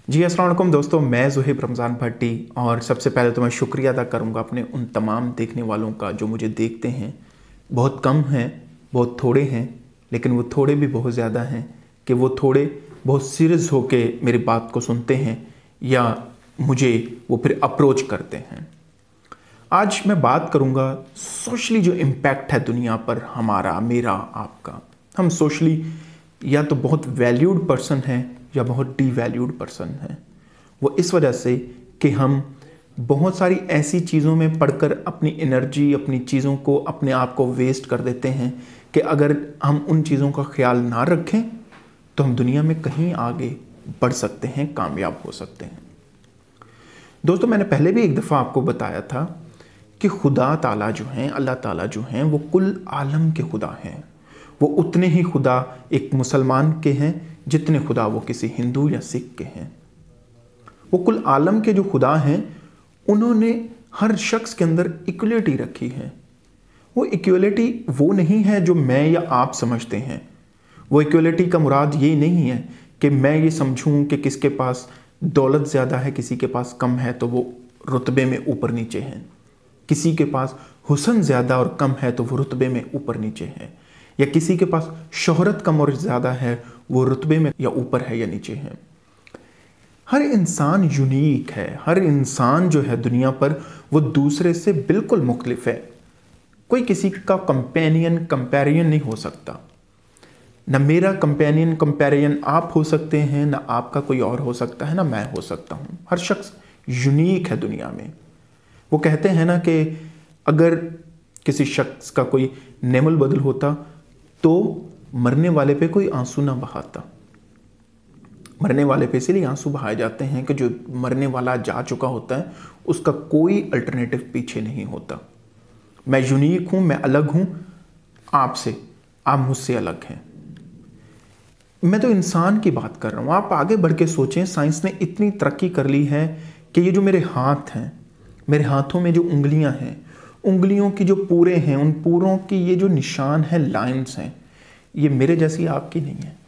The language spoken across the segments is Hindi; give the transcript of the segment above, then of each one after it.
जी अस्सलाम वालेकुम दोस्तों, मैं ज़ुहैब रमज़ान भट्टी। और सबसे पहले तो मैं शुक्रिया अदा करूँगा अपने उन तमाम देखने वालों का जो मुझे देखते हैं। बहुत कम हैं, बहुत थोड़े हैं, लेकिन वो थोड़े भी बहुत ज़्यादा हैं कि वो थोड़े बहुत सीरियस होके मेरी बात को सुनते हैं या मुझे वो फिर अप्रोच करते हैं। आज मैं बात करूँगा सोशली जो इम्पैक्ट है दुनिया पर हमारा, मेरा, आपका। हम सोशली या तो बहुत वैल्यूड पर्सन हैं या बहुत डीवैल्यूड पर्सन हैं। वो इस वजह से कि हम बहुत सारी ऐसी चीज़ों में पढ़कर अपनी एनर्जी, अपनी चीज़ों को, अपने आप को वेस्ट कर देते हैं कि अगर हम उन चीज़ों का ख्याल ना रखें तो हम दुनिया में कहीं आगे बढ़ सकते हैं, कामयाब हो सकते हैं। दोस्तों, मैंने पहले भी एक दफ़ा आपको बताया था कि खुदा ताला जो हैं, अल्लाह ताला जो हैं, वो कुल आलम के खुदा हैं। वो उतने ही खुदा एक मुसलमान के हैं जितने खुदा वो किसी हिंदू या सिख के हैं। वो कुल आलम के जो खुदा हैं, उन्होंने हर शख्स के अंदर इक्वलिटी रखी है। वो इक्वलिटी वो नहीं है जो मैं या आप समझते हैं। वो इक्वलिटी का मुराद ये नहीं है कि मैं ये समझूं कि किसके पास दौलत ज़्यादा है, किसी के पास कम है तो वो रुतबे में ऊपर नीचे हैं। किसी के पास हुस्न ज़्यादा और कम है तो वो रुतबे में ऊपर नीचे है, या किसी के पास शोहरत कम और ज़्यादा है, वो रुतबे में या ऊपर है या नीचे है। हर इंसान यूनिक है। हर इंसान जो है दुनिया पर वो दूसरे से बिल्कुल मुख्तलिफ है। कोई किसी का कंपेरियन नहीं हो सकता। ना मेरा कंपेरियन आप हो सकते हैं, ना आपका कोई और हो सकता है, ना मैं हो सकता हूँ। हर शख्स यूनिक है दुनिया में। वो कहते हैं ना कि अगर किसी शख्स का कोई नेमल बदल होता तो मरने वाले पे कोई आंसू ना बहाता। मरने वाले पे इसलिए आंसू बहाए जाते हैं कि जो मरने वाला जा चुका होता है उसका कोई अल्टरनेटिव पीछे नहीं होता। मैं यूनिक हूं, मैं अलग हूं आपसे, आप मुझसे अलग हैं। मैं तो इंसान की बात कर रहा हूं। आप आगे बढ़ के सोचें, साइंस ने इतनी तरक्की कर ली है कि ये जो मेरे हाथ हैं, मेरे हाथों में जो उंगलियां हैं, उंगलियों की जो पूरे हैं, उन पूरों की ये जो निशान है, लाइंस हैं, ये मेरे जैसी आपकी नहीं है,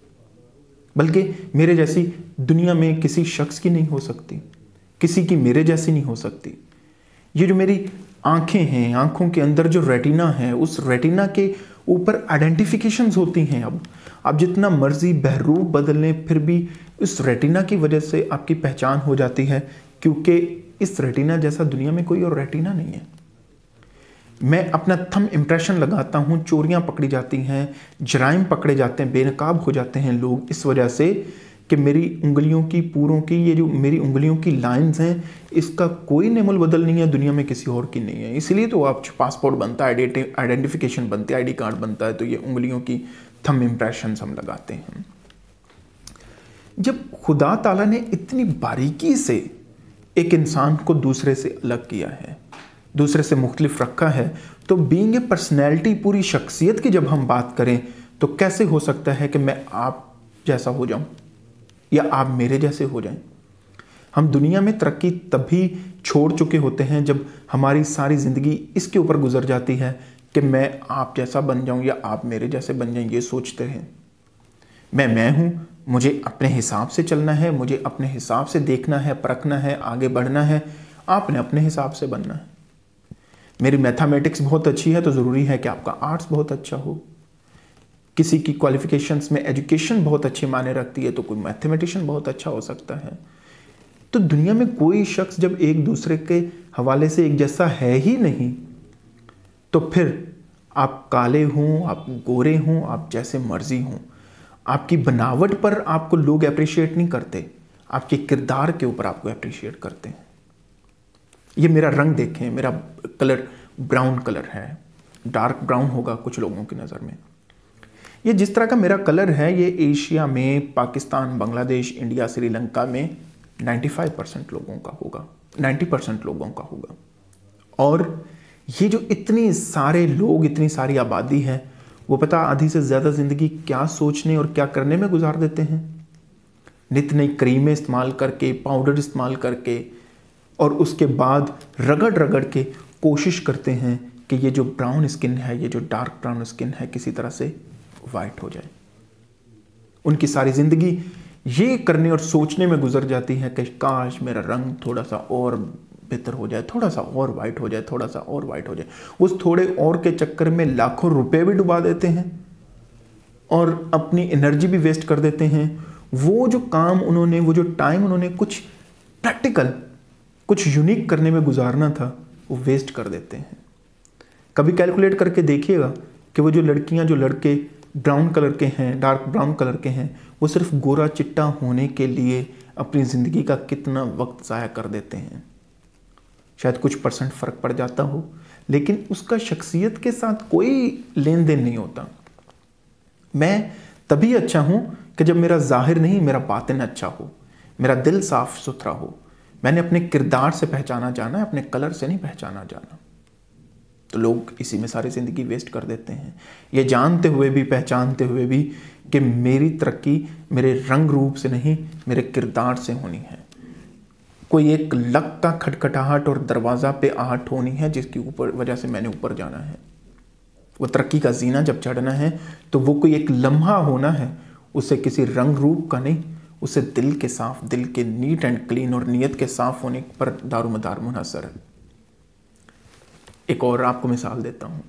बल्कि मेरे जैसी दुनिया में किसी शख्स की नहीं हो सकती, किसी की मेरे जैसी नहीं हो सकती। ये जो मेरी आंखें हैं, आंखों के अंदर जो रेटिना है, उस रेटिना के ऊपर आइडेंटिफिकेशंस होती हैं। अब आप जितना मर्जी बहरूप बदल लें फिर भी इस रेटिना की वजह से आपकी पहचान हो जाती है, क्योंकि इस रेटिना जैसा दुनिया में कोई और रेटिना नहीं है। मैं अपना थंब इम्प्रेशन लगाता हूँ, चोरियाँ पकड़ी जाती हैं, जराइम पकड़े जाते हैं, बेनकाब हो जाते हैं लोग इस वजह से कि मेरी उंगलियों की पूरों की ये जो मेरी उंगलियों की लाइंस हैं, इसका कोई नेमल बदल नहीं है, दुनिया में किसी और की नहीं है। इसलिए तो आप पासपोर्ट बनता है, आइडेंटिफिकेशन बनती है, आईडी कार्ड बनता है, तो ये उंगलियों की थंब इम्प्रेशन हम लगाते हैं। जब खुदा ताला ने इतनी बारीकी से एक इंसान को दूसरे से अलग किया है, दूसरे से मुख्तलिफ रखा है, तो बीइंग ए पर्सनैलिटी, पूरी शख्सियत की जब हम बात करें तो कैसे हो सकता है कि मैं आप जैसा हो जाऊं या आप मेरे जैसे हो जाएं। हम दुनिया में तरक्की तभी छोड़ चुके होते हैं जब हमारी सारी ज़िंदगी इसके ऊपर गुजर जाती है कि मैं आप जैसा बन जाऊं या आप मेरे जैसे बन जाएं। ये सोचते हैं मैं हूं, मुझे अपने हिसाब से चलना है, मुझे अपने हिसाब से देखना है, परखना है, आगे बढ़ना है। आपने अपने हिसाब से बनना है। मेरी मैथमेटिक्स बहुत अच्छी है तो ज़रूरी है कि आपका आर्ट्स बहुत अच्छा हो। किसी की क्वालिफिकेशंस में एजुकेशन बहुत अच्छे मायने रखती है तो कोई मैथमेटिशियन बहुत अच्छा हो सकता है। तो दुनिया में कोई शख्स जब एक दूसरे के हवाले से एक जैसा है ही नहीं, तो फिर आप काले हों, आप गोरे हों, आप जैसे मर्जी हों, आपकी बनावट पर आपको लोग अप्रिशिएट नहीं करते, आपके किरदार के ऊपर आपको अप्रिशिएट करते हैं। ये मेरा रंग देखें, मेरा कलर ब्राउन कलर है, डार्क ब्राउन होगा कुछ लोगों की नज़र में। ये जिस तरह का मेरा कलर है, ये एशिया में, पाकिस्तान, बांग्लादेश, इंडिया, श्रीलंका में 95% लोगों का होगा, 90% लोगों का होगा। और ये जो इतनी सारे लोग, इतनी सारी आबादी है, वो पता आधी से ज़्यादा ज़िंदगी क्या सोचने और क्या करने में गुजार देते हैं। नित नई क्रीमें इस्तेमाल करके, पाउडर इस्तेमाल करके, और उसके बाद रगड़ रगड़ के कोशिश करते हैं कि ये जो ब्राउन स्किन है, ये जो डार्क ब्राउन स्किन है, किसी तरह से वाइट हो जाए। उनकी सारी ज़िंदगी ये करने और सोचने में गुजर जाती है कि काश मेरा रंग थोड़ा सा और बेहतर हो जाए, थोड़ा सा और वाइट हो जाए, थोड़ा सा और वाइट हो जाए। उस थोड़े और के चक्कर में लाखों रुपए भी डुबा देते हैं और अपनी एनर्जी भी वेस्ट कर देते हैं। वो जो काम उन्होंने, वो जो टाइम उन्होंने कुछ प्रैक्टिकल, कुछ यूनिक करने में गुजारना था, वो वेस्ट कर देते हैं। कभी कैलकुलेट करके देखिएगा कि वो जो लड़कियां, जो लड़के ब्राउन कलर के हैं, डार्क ब्राउन कलर के हैं, वो सिर्फ गोरा चिट्टा होने के लिए अपनी ज़िंदगी का कितना वक्त ज़ाया कर देते हैं। शायद कुछ परसेंट फ़र्क पड़ जाता हो, लेकिन उसका शख्सियत के साथ कोई लेन देन नहीं होता। मैं तभी अच्छा हूँ कि जब मेरा ज़ाहिर नहीं, मेरा बातिन अच्छा हो, मेरा दिल साफ सुथरा हो। मैंने अपने किरदार से पहचाना जाना है, अपने कलर से नहीं पहचाना जाना। तो लोग इसी में सारी ज़िंदगी वेस्ट कर देते हैं, ये जानते हुए भी, पहचानते हुए भी कि मेरी तरक्की मेरे रंग रूप से नहीं, मेरे किरदार से होनी है। कोई एक लक का खटखटाहट और दरवाज़ा पे आहट होनी है जिसकी ऊपर वजह से मैंने ऊपर जाना है। वो तरक्की का जीना जब चढ़ना है तो वो कोई एक लम्हा होना है, उसे किसी रंग रूप का नहीं, उसे दिल के साफ, दिल के नीट एंड क्लीन और नीयत के साफ होने पर दारोमदार मुनहसर है। एक और आपको मिसाल देता हूँ।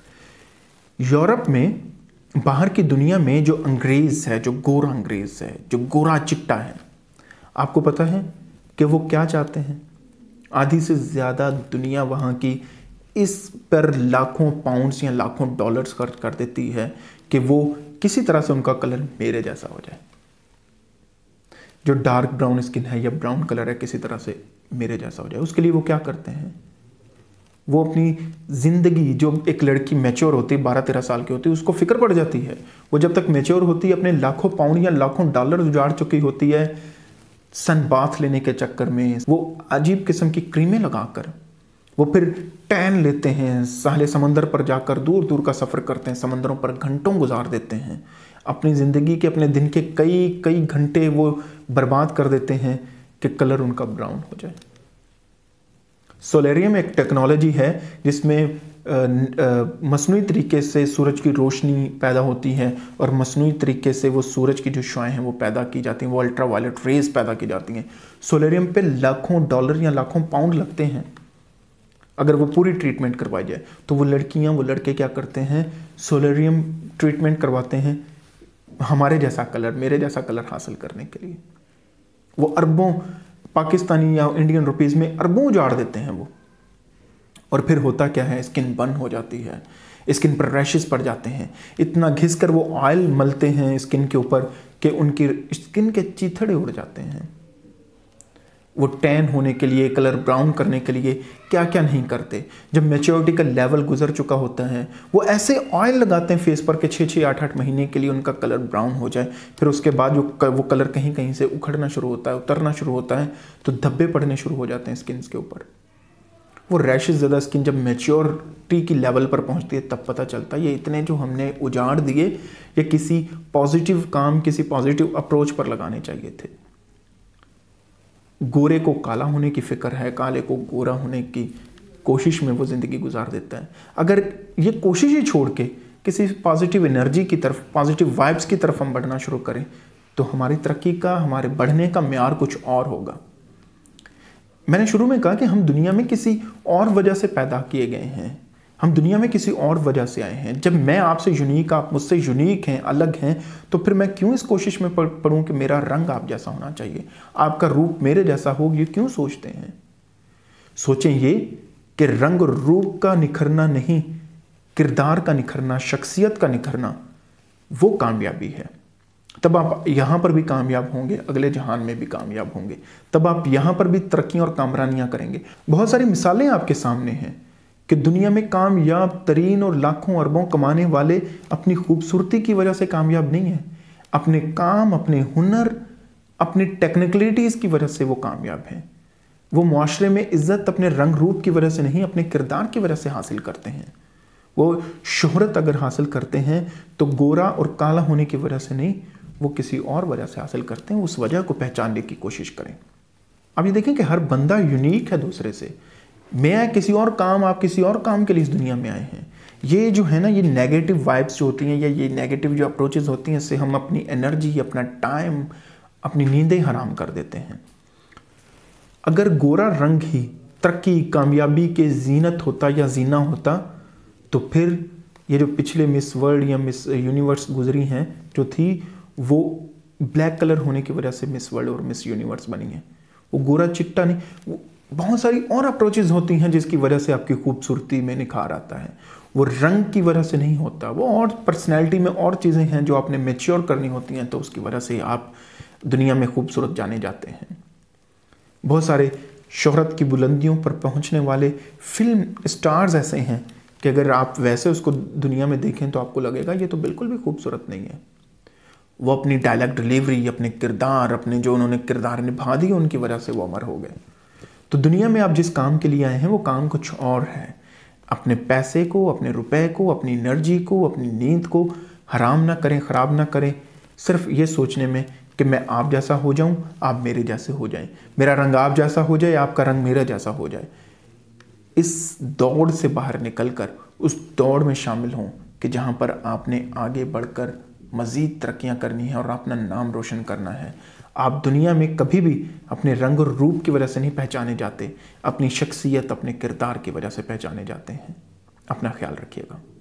यूरोप में, बाहर की दुनिया में जो अंग्रेज है, जो गोरा अंग्रेज है, जो गोरा चिट्टा है, आपको पता है कि वो क्या चाहते हैं? आधी से ज़्यादा दुनिया वहाँ की इस पर लाखों पाउंड्स या लाखों डॉलर्स खर्च कर देती है कि वो किसी तरह से उनका कलर मेरे जैसा हो जाए। जो डार्क ब्राउन स्किन है या ब्राउन कलर है, किसी तरह से मेरे जैसा हो जाए। उसके लिए वो क्या करते हैं? वो अपनी ज़िंदगी, जो एक लड़की मैच्योर होती है, 12-13 साल की होती है, उसको फिक्र पड़ जाती है। वो जब तक मैच्योर होती है, अपने लाखों पाउंड या लाखों डॉलर उजाड़ चुकी होती है सन बाथ लेने के चक्कर में। वो अजीब किस्म की क्रीमें लगाकर वो फिर टैन लेते हैं, साले समंदर पर जाकर दूर दूर का सफ़र करते हैं, समंदरों पर घंटों गुजार देते हैं, अपनी ज़िंदगी के, अपने दिन के कई कई घंटे वो बर्बाद कर देते हैं कि कलर उनका ब्राउन हो जाए। सोलेरियम एक टेक्नोलॉजी है जिसमें मसनूई तरीके से सूरज की रोशनी पैदा होती है और मसनूई तरीके से वो सूरज की जो शुआएं हैं वो पैदा की जाती हैं, वो अल्ट्रा वायलेट रेज पैदा की जाती हैं। सोलेरियम पे लाखों डॉलर या लाखों पाउंड लगते हैं अगर वो पूरी ट्रीटमेंट करवाई जाए। तो वो लड़कियां, वो लड़के क्या करते हैं? सोलेरियम ट्रीटमेंट करवाते हैं हमारे जैसा कलर, मेरे जैसा कलर हासिल करने के लिए। वो अरबों, पाकिस्तानी या इंडियन रुपीज़ में अरबों उजाड़ देते हैं वो। और फिर होता क्या है? स्किन बर्न हो जाती है, स्किन पर रैशेस पड़ जाते हैं। इतना घिसकर वो ऑयल मलते हैं स्किन के ऊपर कि उनकी स्किन के चीथड़े उड़ जाते हैं। वो टैन होने के लिए, कलर ब्राउन करने के लिए क्या क्या नहीं करते। जब मैच्योरिटी का लेवल गुजर चुका होता है, वो ऐसे ऑयल लगाते हैं फेस पर के 6-6, 8-8 महीने के लिए उनका कलर ब्राउन हो जाए। फिर उसके बाद वो कलर कहीं कहीं से उखड़ना शुरू होता है, उतरना शुरू होता है, तो धब्बे पड़ने शुरू हो जाते हैं स्किन के ऊपर। वो रैशेस ज़्यादा स्किन जब मैच्योरिटी की लेवल पर पहुंचती है तब पता चलता है ये इतने जो हमने उजाड़ दिए ये किसी पॉजिटिव काम, किसी पॉजिटिव अप्रोच पर लगाने चाहिए थे। गोरे को काला होने की फिक्र है, काले को गोरा होने की कोशिश में वो ज़िंदगी गुजार देता है। अगर ये कोशिश ही छोड़ के किसी पॉजिटिव एनर्जी की तरफ, पॉजिटिव वाइब्स की तरफ हम बढ़ना शुरू करें तो हमारी तरक्की का, हमारे बढ़ने का म्यार कुछ और होगा। मैंने शुरू में कहा कि हम दुनिया में किसी और वजह से पैदा किए गए हैं, हम दुनिया में किसी और वजह से आए हैं। जब मैं आपसे यूनिक, आप मुझसे यूनिक हैं, अलग हैं, तो फिर मैं क्यों इस कोशिश में पड़ूं कि मेरा रंग आप जैसा होना चाहिए, आपका रूप मेरे जैसा हो? ये क्यों सोचते हैं? सोचें ये कि रंग और रूप का निखरना नहीं, किरदार का निखरना, शख्सियत का निखरना, वो कामयाबी है। तब आप यहाँ पर भी कामयाब होंगे, अगले जहान में भी कामयाब होंगे। तब आप यहाँ पर भी तरक्की और कामरानियाँ करेंगे। बहुत सारी मिसालें आपके सामने हैं कि दुनिया में कामयाब तरीन और लाखों अरबों कमाने वाले अपनी खूबसूरती की वजह से कामयाब नहीं है, अपने काम, अपने हुनर, अपनी टेक्निकलिटीज़ की वजह से वो कामयाब हैं। वो मुआशरे में इज्जत अपने रंग रूप की वजह से नहीं, अपने किरदार की वजह से हासिल करते हैं। वो शोहरत अगर हासिल करते हैं तो गोरा और काला होने की वजह से नहीं, वो किसी और वजह से हासिल करते हैं। उस वजह को पहचानने की कोशिश करें। अब ये देखें कि हर बंदा यूनिक है दूसरे से। मैं किसी और काम, आप किसी और काम के लिए इस दुनिया में आए हैं। ये जो है ना, ये नेगेटिव वाइब्स जो होती हैं या ये नेगेटिव जो अप्रोचेस होती हैं, इससे हम अपनी एनर्जी, अपना टाइम, अपनी नींदें हराम कर देते हैं। अगर गोरा रंग ही तरक्की कामयाबी के जीनत होता या जीना होता तो फिर ये जो पिछले मिस वर्ल्ड या मिस यूनिवर्स गुजरी हैं जो थी, वो ब्लैक कलर होने की वजह से मिस वर्ल्ड और मिस यूनिवर्स बनी है। वो गोरा चिट्टा नहीं, वो बहुत सारी और अप्रोचेज होती हैं जिसकी वजह से आपकी खूबसूरती में निखार आता है। वो रंग की वजह से नहीं होता, वो और पर्सनैलिटी में और चीज़ें हैं जो आपने मैच्योर करनी होती हैं, तो उसकी वजह से आप दुनिया में खूबसूरत जाने जाते हैं। बहुत सारे शोहरत की बुलंदियों पर पहुंचने वाले फिल्म स्टार्स ऐसे हैं कि अगर आप वैसे उसको दुनिया में देखें तो आपको लगेगा ये तो बिल्कुल भी खूबसूरत नहीं है। वो अपनी डायलॉग डिलीवरी, अपने किरदार, अपने जो उन्होंने किरदार निभा दिए, उनकी वजह से वो अमर हो गए। तो दुनिया में आप जिस काम के लिए आए हैं वो काम कुछ और है। अपने पैसे को, अपने रुपए को, अपनी एनर्जी को, अपनी नींद को हराम ना करें, ख़राब ना करें सिर्फ ये सोचने में कि मैं आप जैसा हो जाऊं, आप मेरे जैसे हो जाएं, मेरा रंग आप जैसा हो जाए, आपका रंग मेरा जैसा हो जाए। इस दौड़ से बाहर निकलकर उस दौड़ में शामिल हों कि जहां पर आपने आगे बढ़कर मज़ीद तरक्कियां करनी है और अपना नाम रोशन करना है। आप दुनिया में कभी भी अपने रंग और रूप की वजह से नहीं पहचाने जाते, अपनी शख्सियत, अपने किरदार की वजह से पहचाने जाते हैं। अपना ख्याल रखिएगा।